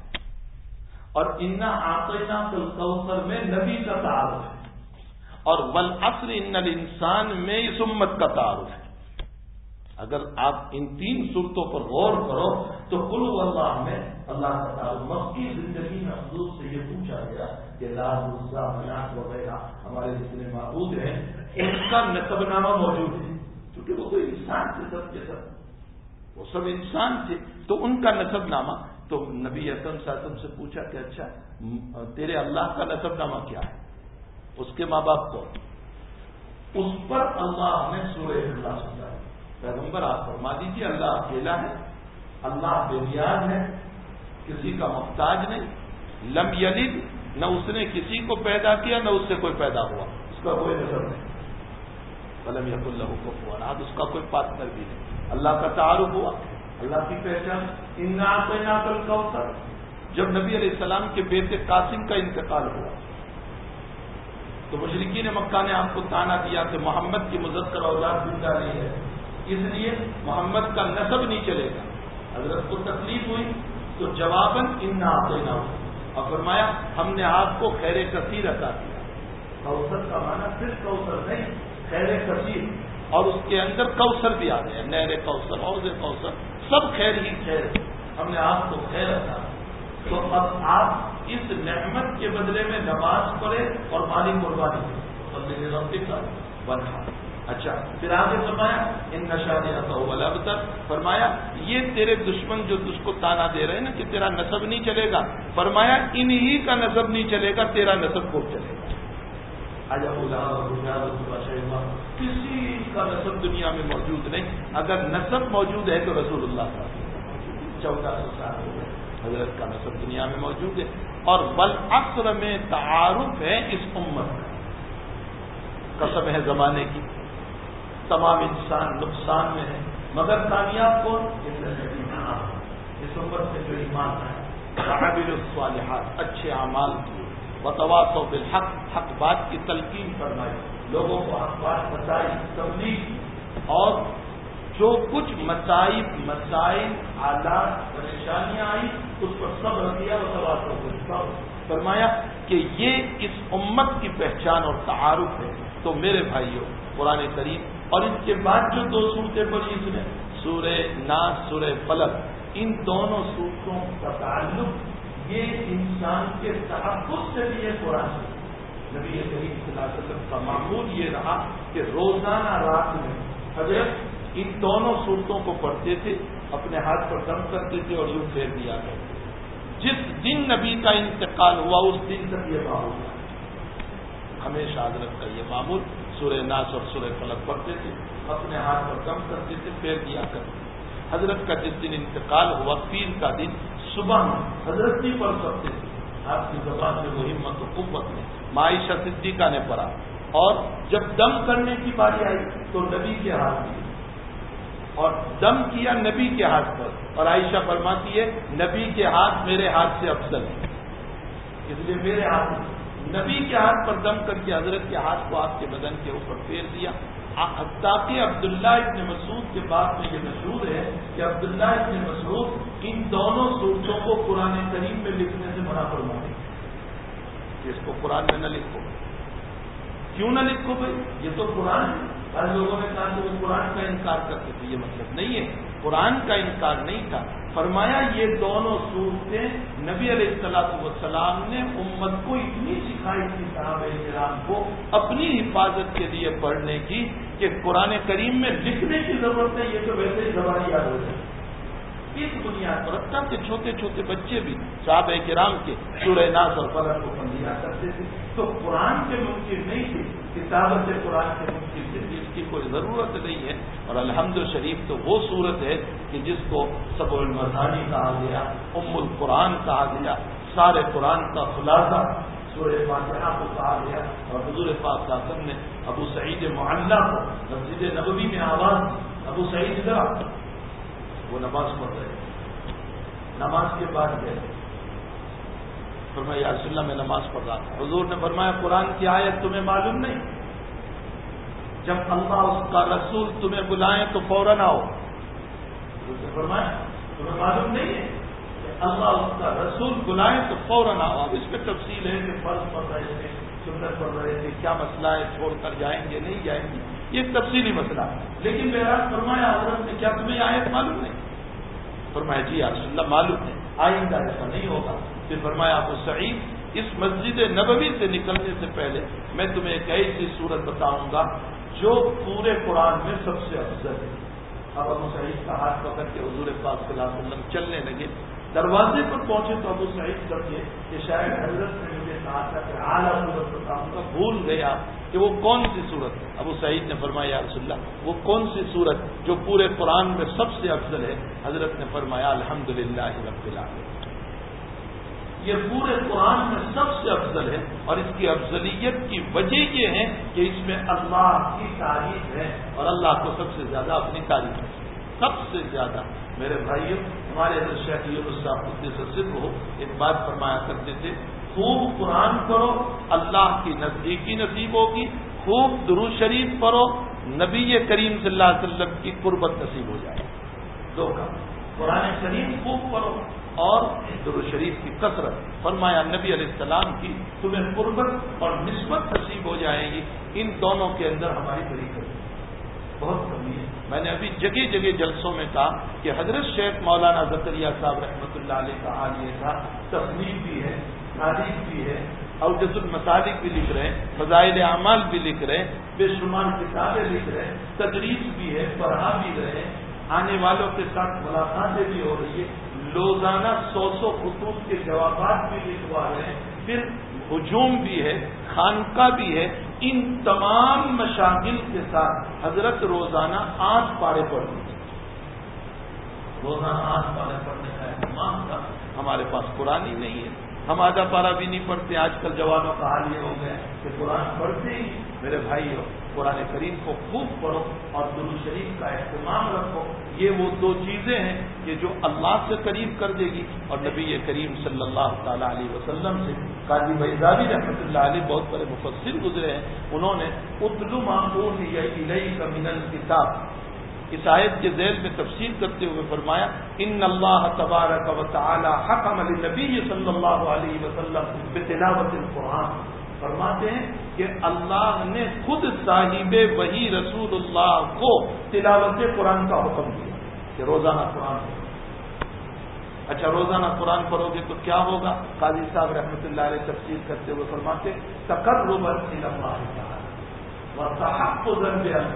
اور انا اعطیناک الکوثر میں نبی کا تعارف ہے، اور والعصر ان الانسان میں اس امت کا تعارف ہے. اگر آپ ان 3 صورتوں پر غور کرو تو قل هو اللہ میں اللہ کا تعارف. مکی زندگی میں حضور سے یہ پوچھا گیا کہ لات عزیٰ منات وغیرہ ہمارے جتنے معبود ہیں ان کا نسب نامہ موجود ہے، کیونکہ وہ تو انسان تھے، سب کے سب وہ سب انسان تھے، تو ان کا نسب نامہ. تو نبی اکرم صلی اللہ علیہ وسلم سے پوچھا کہ اچھا تیرے اللہ کا نسب نامہ کیا ہے، اس کے ماں باپ کو؟ اس پر اللہ نے سورہ اخلاص سنایا. پیغمبر آپ فرما دیجیے اللہ اکیلا ہے، اللہ بے نیاز ہے، کسی کا محتاج نہیں. لم یلد، نہ اس نے کسی کو پیدا کیا نہ اس سے کوئی پیدا ہوا، اس کا کوئی نسب نہیں. ولم یکن لہ کفوا احد، اس کا کوئی پارٹنر بھی نہیں. اللہ کا تعارف ہوا، اللہ کی پہچان. انا اعطیناک الکوثر، جب نبی علیہ السلام کے بیٹے قاسم کا انتقال ہوا تو مشرکین مکہ نے آپ کو طعنہ دیا کہ محمد کی مذکر اولاد زندہ نہیں ہے، اس لیے محمد کا نسب نہیں چلے گا. حضرت کو تکلیف ہوئی تو جواباً انا اعطیناک، اور فرمایا ہم نے آپ کو خیر کثیر عطا کیا. کوثر کا معنی صرف کوثر نہیں، خیر کثیر، اور اس کے اندر کوثر بھی آ گیا، نہر کوثر، حوض کوثر، سب خیر ہی خیر. ہم نے آپ کو خیر عطا. تو اب آپ اس نعمت کے بدلے میں نماز پڑھے اور مالی قربانی بنا. اچھا پھر آگے فرمایا ان نشانیات الابتر، فرمایا یہ تیرے دشمن جو تجھ کو تانا دے رہے ہیں نا کہ تیرا نسب نہیں چلے گا، فرمایا انہی کا نسب نہیں چلے گا، تیرا نسب کو چلے گا. کسی کا نسب دنیا میں موجود نہیں. اگر نسب موجود ہے تو رسول اللہ کا 1400 سال ہو گئے، حضرت کا نسب دنیا میں موجود ہے. اور والعصر میں تعارف ہے اس امت کا. قسم ہے زمانے کی، تمام انسان نقصان میں ہے مگر کامیاب کون؟ اس امت سے جو ایمان ہے، عامل الصالحات، اچھے اعمال کیے، وتواصوا بالحق، حق بات کی تلقین فرمائی، لوگوں کو حق بات بتائی، تبلیغ، اور جو کچھ مسائل حالات پریشانیاں آئی اس پر صبر کیا، وتواصوا بالصبر، فرمایا کہ یہ اس امت کی پہچان اور تعارف ہے. تو میرے بھائیوں قرآن کریم اور اس کے بعد جو دو صورتیں پڑھی اس نے سورہ ناس سورہ فلق، ان دونوں صورتوں کا تعلق یہ انسان کے تحفظ سے بھی ہے قرآن سے. نبی کریم صلی اللہ علیہ وسلم کا معمول یہ رہا کہ روزانہ رات میں حضرت ان دونوں صورتوں کو پڑھتے تھے، اپنے ہاتھ پر دم کرتے تھے اور یوں پھیر دیا کرتے. جس دن نبی کا انتقال ہوا اس دن تک یہ معمول تھا. ہمیشہ حضرت کا یہ معمول سورہ ناس اور سورہ فلق پڑھتے تھے، اپنے ہاتھ پر دم کرتے تھے، پھیر دیا کرتے. حضرت کا جس دن انتقال ہوا پیر کا دن صبح میں حضرت نہیں پڑھ سکتے تھے، آپ کی زبان میں وہ ہمت و قوت میں عائشہ صدیقہ نے پڑھا. اور جب دم کرنے کی باری آئی تو نبی کے ہاتھ میں، اور دم کیا نبی کے ہاتھ پر، اور عائشہ فرماتی ہے نبی کے ہاتھ میرے ہاتھ سے افضل ہے، اس لیے میرے ہاتھ نبی کے ہاتھ پر دم کر کے حضرت کے ہاتھ کو آپ کے بدن کے اوپر پھیر دیا. تاکہ عبداللہ ابن مسعود کے بعد میں یہ مشہور ہے کہ عبداللہ ابن مسعود ان دونوں صورتوں کو قرآن کریم میں لکھنے سے منع فرماتے کہ اس کو قرآن میں نہ لکھو. کیوں نہ لکھو بھائی، یہ تو قرآن ہے. بعض لوگوں نے کہا کہ وہ قرآن کا انکار کرتے تھے، یہ مطلب نہیں ہے، قرآن کا انکار نہیں تھا. فرمایا یہ دونوں صورتیں نبی علیہ الصلوۃ والسلام نے امت کو اتنی سکھائی تھی صحابہ کرام کو اپنی حفاظت کے لیے پڑھنے کی کہ قرآن کریم میں لکھنے کی ضرورت نہیں، یہ تو ویسے ہی زبانی یاد ہو جائے. اس بنیاد پر اب کے چھوٹے چھوٹے بچے بھی صحابہ کرام کے سورہ ناس اور فلق کو پڑھ لیا کرتے تھے. تو قرآن کے ممکن نہیں تھے، کتابت قرآن کے ممکن تھے، اس کی کوئی ضرورت نہیں ہے. اور الحمد شریف تو وہ صورت ہے کہ جس کو سبع المثانی کہا گیا، ام القرآن کہا گیا، سارے قرآن کا خلاصہ سورہ فاتحہ کو کہا گیا. اور حضور پاک صلی اللہ علیہ وسلم نے ابو سعید معلّہ کو مسجد نبوی میں آواز، ابو سعید ذرا، وہ نماز پڑھ رہے ہیں، نماز کے بعد گئے، فرمایا یا رسول اللہ میں نماز پڑھ رہا تھا. حضور نے فرمایا قرآن کی آیت تمہیں معلوم نہیں؟ جب اللہ اس کا رسول تمہیں بلائیں تو فوراً آؤ. حضور نے فرمایا تمہیں معلوم نہیں ہے کہ اللہ اس کا رسول بلائیں تو فوراً آؤ. اب اس میں تفصیل ہے کہ فرض پڑھ رہے تھے، سنت پڑھ رہے تھے، کیا مسئلہ ہے، چھوڑ کر جائیں گے نہیں جائیں گے، یہ ایک تفصیلی مسئلہ ہے. لیکن بہرحال فرمایا حضرت نے کیا تمہیں آیت معلوم نہیں؟ فرمایا جی یا رسول اللہ معلوم ہے، آئندہ ایسا نہیں ہوگا. پھر فرمایا ابو سعید اس مسجد نبوی سے نکلنے سے پہلے میں تمہیں ایک ایسی صورت بتاؤں گا جو پورے قرآن میں سب سے افضل ہے. اب ابو سعید کا ہاتھ پکڑ کے حضور پاک صلی اللہ علیہ وسلم چلنے لگے. دروازے پر پہنچے تو ابو سعید سمجھے کہ شاید حضرت نے مجھے کہا تھا کہ اعلیٰ صورت بتاؤں گا، بھول گیا کہ وہ کون سی صورت. ابو سعید نے فرمایا یا رسول اللہ وہ کون سی صورت جو پورے قرآن میں سب سے افضل ہے؟ حضرت نے فرمایا الحمدللہ رب العالمین. یہ پورے قرآن میں سب سے افضل ہے، اور اس کی افضلیت کی وجہ یہ ہے کہ اس میں اللہ کی تعریف ہے، اور اللہ کو سب سے زیادہ اپنی تعریف ہے، سب سے زیادہ. میرے بھائیوں، ہمارے حضرت شیخ یونس صاحب قدس سرہ کو ایک بات فرمایا کرتے تھے، خوب قرآن پڑھو اللہ کی نزدیکی نصیب ہوگی، خوب درود شریف پڑھو نبی کریم صلی اللہ علیہ وسلم کی قربت نصیب ہو جائے. دو کا قرآن شریف خوب پڑھو اور درود شریف کی کثرت. فرمایا نبی علیہ السلام کی تمہیں قربت اور نسبت نصیب ہو جائے گی. ان دونوں کے اندر ہماری بڑی کمی بہت کمی ہے. میں نے ابھی جگہ جگہ جلسوں میں کہا کہ حضرت شیخ مولانا زکریا صاحب رحمۃ اللہ علیہ کا حال یہ تھا، تصنیف بھی ہے، تاریخ بھی ہے، اوجز المسالک بھی لکھ رہے ہیں، فضائل اعمال بھی لکھ رہے ہیں، بے شمار کتابیں لکھ رہے ہیں، تدریس بھی ہے، پڑھا بھی رہے ہیں، آنے والوں کے ساتھ ملاقاتیں بھی ہو رہی ہے، روزانہ 100 خطوط کے جوابات بھی لکھوا رہے ہیں، پھر ہجوم بھی ہے، خانقاہ بھی ہے. ان تمام مشاغل کے ساتھ حضرت روزانہ 8 پارے پڑھتے ہیں. روزانہ 8 پارے پڑھنے کا اہتمام تھا. ہمارے پاس قرآن ہی نہیں ہے، ہم آدھا پارا بھی نہیں پڑھتے. آج کل جوانوں کا حال یہ ہو گیا کہ قرآن پڑھتے ہی. میرے بھائیو، قرآن کریم کو خوب پڑھو اور درود شریف کا اہتمام رکھو. یہ وہ دو چیزیں ہیں کہ جو اللہ سے قریب کر دے گی. اور نبی کریم صلی اللہ تعالی علیہ وسلم سے قاضی بیضاوی رحمۃ اللہ علیہ بہت بڑے مفسر گزرے ہیں. انہوں نے اتل ما اوحی الیک من الکتاب اس آیت کے ذیل میں تفسیر کرتے ہوئے فرمایا ان اللہ تبارک و تعالی حکم للنبی صلی اللہ علیہ وسلم بتلاوت القرآن. فرماتے ہیں کہ اللہ نے خود صاحب وحی رسول اللہ کو تلاوت قرآن کا حکم دیا کہ روزانہ قرآن پڑھو. اچھا روزانہ قرآن پڑھو گے تو کیا ہوگا؟ قاضی صاحب رحمۃ اللہ علیہ تفسیر کرتے ہوئے فرماتے تقربا الی اللہ تعالی وتحفظا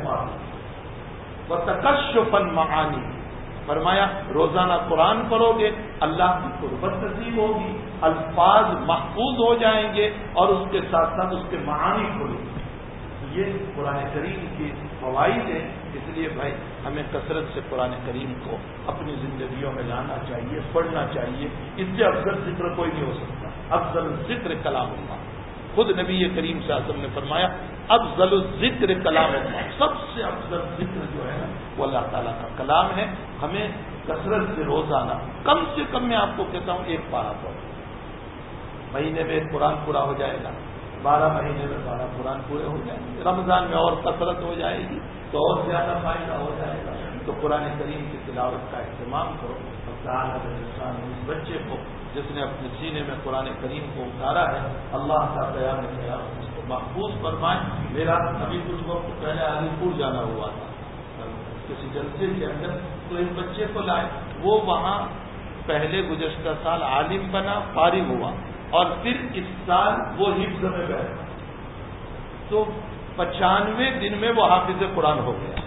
بالفاظ وتکشفا معانی. فرمایا روزانہ قرآن پڑھو گے اللہ کی قربت نصیب ہوگی، الفاظ محفوظ ہو جائیں گے اور اس کے ساتھ ساتھ اس کے معانی کھلیں گے. یہ قرآن کریم کی فوائد ہیں. اس لیے بھائی ہمیں کثرت سے قرآن کریم کو اپنی زندگیوں میں لانا چاہیے، پڑھنا چاہیے. اس سے افضل ذکر کوئی نہیں ہو سکتا. افضل ذکر کلام اللہ. خود نبی کریم صلی اللہ علیہ وسلم نے فرمایا افضل الذکر کلام اللہ. سب سے افضل ذکر جو ہے وہ اللہ تعالیٰ کا کلام ہے. ہمیں کثرت سے روزانہ کم سے کم میں آپ کو کہتا ہوں 1 پارہ پڑھو. مہینے میں 1 قرآن پورا ہو جائے گا، 12 مہینے میں 12 قرآن پورے ہو جائیں گے. رمضان میں اور کثرت ہو جائے گی تو اور زیادہ فائدہ ہو جائے گا. تو قرآن کریم کی تلاوت کا اہتمام کرو. اس بچے کو جس نے اپنے سینے میں قرآن کریم کو اتارا ہے اللہ کا قیام قیامت اس کو محفوظ فرمائے. میرا ابھی کچھ وقت پہلے علی پور جانا ہوا تھا کسی جلسے کے اندر، تو اس بچے کو لائے. وہ وہاں پہلے گزشتہ سال عالم بنا، فارغ ہوا، اور پھر اس سال وہ حفظ میں بیٹھا. تو 95 دن میں وہ حافظ قرآن ہو گیا.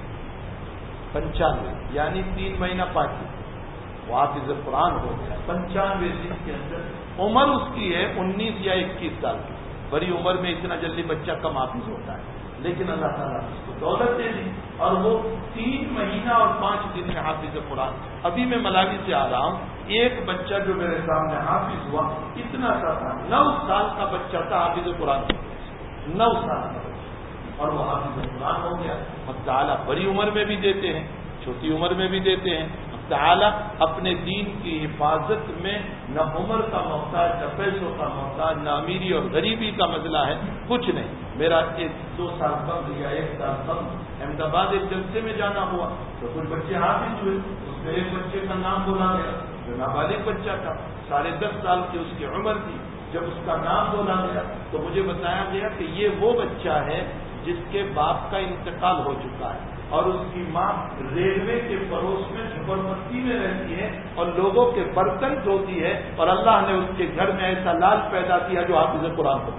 95 یعنی 3 مہینہ 5 دن وہ حافظ قرآن ہو گیا. 95 دن کے اندر. عمر اس کی ہے 19 یا 21 سال کی. بڑی عمر میں اتنا جلدی بچہ کم حافظ ہوتا ہے، لیکن اللہ تعالیٰ نے اس کو دولت دے دی اور وہ 3 مہینہ اور 5 دن میں حافظ قرآن. ابھی میں ملاوی سے آ رہا ہوں، ایک بچہ جو میرے سامنے حافظ ہوا اتنا سا تھا، 9 سال کا بچہ تھا حافظ قرآن. 9 سال کا اور وہ حافظ قرآن ہو گیا. اب تعالیٰ بڑی عمر میں بھی دیتے ہیں، چھوٹی عمر میں بھی دیتے ہیں. تعالیٰ اپنے دین کی حفاظت میں نہ عمر کا محتاج، نہ پیسوں کا محتاج، نہ امیری اور غریبی کا مسئلہ ہے، کچھ نہیں. میرا 2 سال قبل یا 1 سال قبل احمد آباد ایک جلسے میں جانا ہوا تو کچھ بچے حافظ ہوئے. اس میں ایک بچے کا نام بولا گیا جو نابالغ بچہ تھا، 10.5 سال کی اس کی عمر تھی. جب اس کا نام بولا گیا تو مجھے بتایا گیا کہ یہ وہ بچہ ہے جس کے باپ کا انتقال ہو چکا ہے اور اس کی ماں ریلوے کے پڑوس میں جھوپڑپٹی میں رہتی ہے اور لوگوں کے برتن دھوتی ہے، اور اللہ نے اس کے گھر میں ایسا لال پیدا کیا جو حافظ قرآن ہو.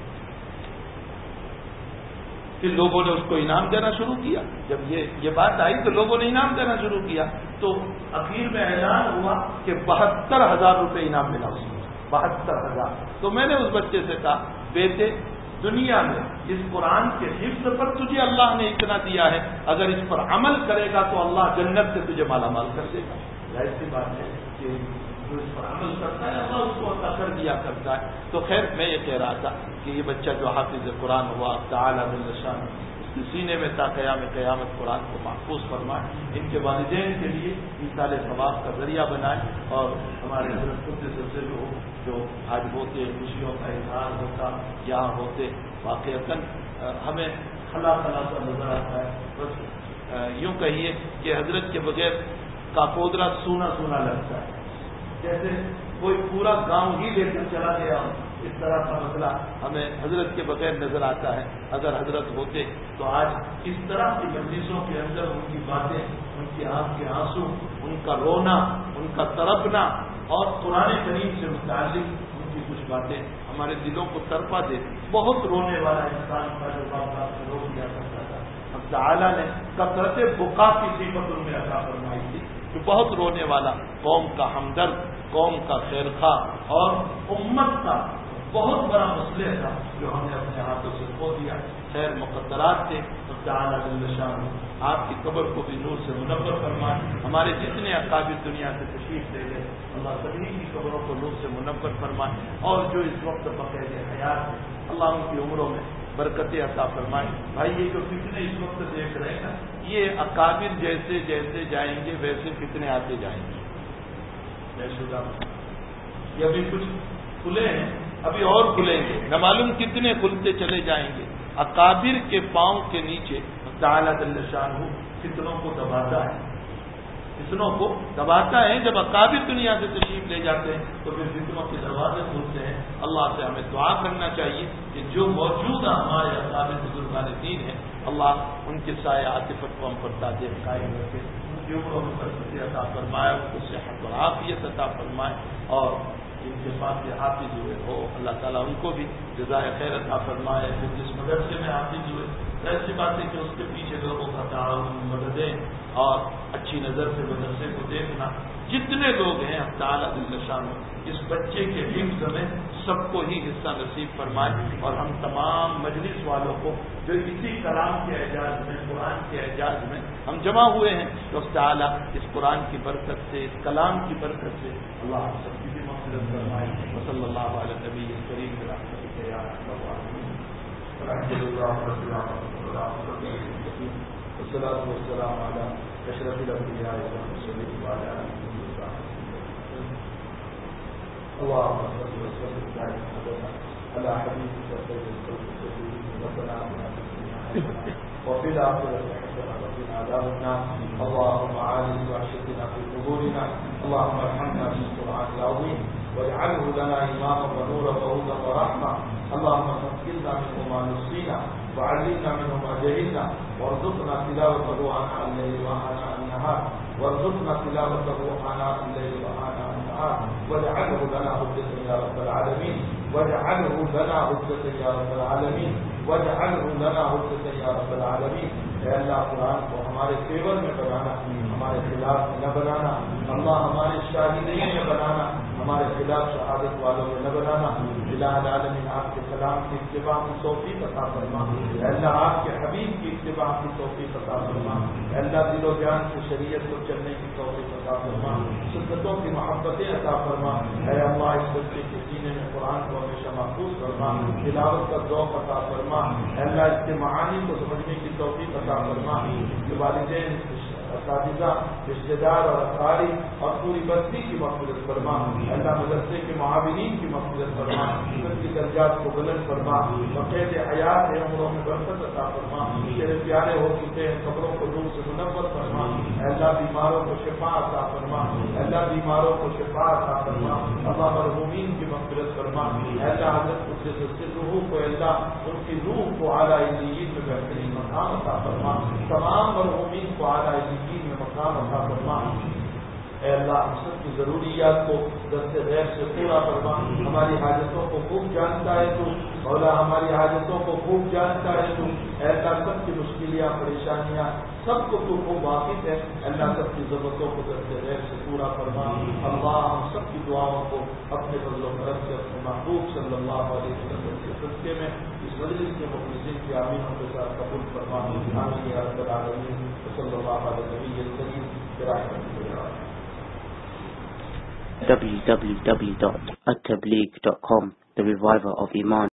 پھر لوگوں نے اس کو انعام دینا شروع کیا. جب یہ بات آئی تو لوگوں نے انعام دینا شروع کیا. تو اخیر میں اعلان ہوا کہ 72,000 روپے انعام ملا اس کو. 72,000. تو میں نے اس بچے سے کہا بیٹے دنیا میں اس قرآن کے حفظ پر تجھے اللہ نے اتنا دیا ہے، اگر اس پر عمل کرے گا تو اللہ جنت سے تجھے مالا مال کر دے گا. ظاہر سی بات ہے کہ جو اس پر عمل کرتا ہے اللہ اس کو عطا کر دیا کرتا ہے. تو خیر میں یہ کہہ رہا تھا کہ یہ بچہ جو حافظ قرآن ہوا تعالیٰ جل شان اس کے سینے میں تا قیامت قرآن کو محفوظ فرمائے. ان کے والدین کے لیے ایصال ثواب کا ذریعہ بنائے. اور ہمارے حضرت قدس سلسلے جو آج ہوتے خوشیوں کا اظہار ہوتا یہاں ہوتے واقعتاً ہمیں خلا خلا سا نظر آتا ہے. بس یوں کہیے کہ حضرت کے بغیر کاکودرا سونا سونا لگتا ہے، جیسے کوئی پورا گاؤں ہی لے کر چلا گیا. اس طرح کا مسئلہ ہمیں حضرت کے بغیر نظر آتا ہے. اگر حضرت ہوتے تو آج اس طرح کی مجلسوں کے اندر ان کی باتیں، ان کی آنکھ کے آنسو، ان کا رونا، ان کا تڑپنا اور قرآن کریم سے متعلق ان کی کچھ باتیں ہمارے دلوں کو تڑپا دیتی. بہت رونے والا انسان کا جو بات سے رو دیا کرتا تھا. اب تعالیٰ نے کثرت بکا کی صفت ان میں عطا فرمائی تھی جو بہت رونے والا، قوم کا ہمدرد، قوم کا خیر خواہ اور امت کا بہت بڑا مسئلہ تھا جو ہم نے اپنے ہاتھوں سے کھو دیا. خیر مقدرات تھے. تعالیٰ جل شانہ آپ کی قبر کو بھی نور سے منور فرمائے. ہمارے جتنے اکابر دنیا سے تشریف لے گئے اللہ سبھی کی قبروں کو نور سے منور فرمائے. اور جو اس وقت بقید حیات ہے اللہ ان کی عمروں میں برکتیں عطا فرمائے. بھائی یہ جو فتنے اس وقت دیکھ رہے ہیں یہ اکابر جیسے جیسے جائیں گے ویسے فتنے آتے جائیں گے. یہ ابھی کچھ کھلے ہیں، ابھی اور کھلیں گے، نہ معلوم کتنے کھلتے چلے جائیں گے. اکابر کے پاؤں کے نیچے تعالیٰ جل شانہ فتنوں کو دباتا ہے، فتنوں کو دباتا ہے. جب اکابر دنیا سے تشریف لے جاتے ہیں تو پھر فتنوں کے دروازے کھلتے ہیں. اللہ سے ہمیں دعا کرنا چاہیے کہ جو موجودہ ہمارے اکابر بزرگان دین ہیں، اللہ ان کے سایہ عاطفت کو ہم پر دائم قائم رکھے، ان کی عمروں میں برکت عطا فرمائے، ان کو صحت اور عافیت عطا فرمائے، اور جن کے پاس یہ حافظ ہوئے ہو اللہ تعالیٰ ان کو بھی جزائے خیر عطا فرمائے. جو جس مدرسے میں حافظ ہوئے، ایسی بات ہے کہ اس کے پیچھے لوگوں کا تعاون، مددیں اور اچھی نظر سے مدرسے کو دیکھنا. جتنے لوگ ہیں اب تعالیٰ دلشان اس بچے کے حفظ میں سب کو ہی حصہ نصیب فرمائے، اور ہم تمام مجلس والوں کو جو اسی کلام کے اعجاز میں، قرآن کے اعجاز میں ہم جمع ہوئے ہیں، تو تعالیٰ اس قرآن کی برکت سے، اس کلام کی برکت سے اللہ ہم سب کی بھی مغفرت فرمائے. وصلی اللہ علی نبی کریم برحمتک یا ارحم الراحمین. والصلاة والسلام على أشرف الأنبياء والمرسلين وعلى آله وصحبه وسلم. اللهم صل وسلم دائما أبدا على حبيبك خير الخلق سيدنا ربنا وفي الآخرة حسنة وقنا عذاب النار. اللهم عالج وحشتنا في قبورنا. اللهم ارحمنا بالقرآن العظيم واجعله لنا إماما ونورا وهدى ورحمة. اللهم ثقلنا منه ما نسينا وعلمنا منه ما جهلنا وارزقنا تلاوته آناء الليل وآناء النهار وارزقنا تلاوته آناء الليل وآناء النهار واجعله لنا حجة يا رب العالمين واجعله لنا حجة يا رب العالمين واجعله لنا حجة يا رب العالمين. اے اللہ قرآن کو ہمارے فیور میں بنانا، ہمارے خلاف میں نہ بنانا. اللہ ہمارے شاہدین میں بنانا، ہمارے خلاف شہادت والوں میں نہ بنانا. الہ العالمین آپ کے کلام کی اتباع کی توفیق عطا فرما. اے اللہ آپ کے حبیب کی اتباع کی توفیق عطا فرما. اے اللہ دل و جان سے شریعت کو چلنے کی توفیق عطا فرما، سنتوں کی محبتیں عطا فرما. اے اللہ اس بچے کے سینے میں قرآن کو ہمیشہ محفوظ فرما، تلاوت کا ذوق عطا فرما. اے اللہ اس کے معانی کو سمجھنے کی توفیق عطا فرما. اس کے والدین، اساتذہ، رشتے دار اور اقارب اور پوری بستی کی مغفرت فرما. اللہ مدرسے کے معاونین کی مغفرت فرما، ان کی درجات کو بلند فرما. بقید حیات ہے عمروں میں برکت عطا فرما. تیرے پیارے ہو چکے ہیں قبروں کو نور سے منور فرما. اللہ بیماروں کو شفا عطا فرما. اللہ بیماروں کو شفا عطا فرما. اللہ مرحومین کی مغفرت فرما. اللہ حضرت قدس روح کو، اللہ ان کی روح کو اعلیٰ علیین میں بہترین مقام عطا فرما. تمام مرحومین کو اعلیٰ علیین میں مقام عطا فرما. اے اللہ ہم سب کی ضروریات کو دست غیب سے پورا فرما. ہماری حاجتوں کو خوب جانتا ہے تو مولا، ہماری حاجتوں کو خوب جانتا ہے تو. اے اللہ سب کی مشکلیاں، پریشانیاں سب کو تو خوب واقف ہے. اللہ سب کی ضرورتوں کو دست غیب سے پورا فرما. اللہ ہم سب کی دعاؤں کو اپنے فضل و کرم سے اپنے محبوب صلی اللہ علیہ وسلم کے صدقے میں اس مجلس کے مخلصین کی آمینوں کے ساتھ قبول فرما. آمین یا رب العالمین. صلی اللہ علیہ نبی کریم برحمتک یا ارحم. www.attableek.com, the reviver of Iman.